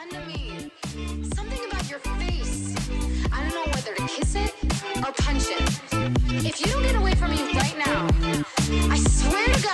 done to me. Something about your face. I don't know whether to kiss it or punch it. If you don't get away from me right now, I swear to God,